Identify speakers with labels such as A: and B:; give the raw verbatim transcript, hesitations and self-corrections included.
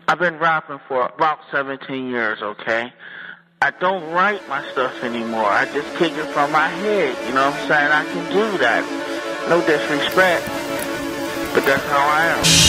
A: I've been rapping for about seventeen years, okay? I don't write my stuff anymore. I just kick it from my head, you know what I'm saying? I can do that. No disrespect, but that's how I am.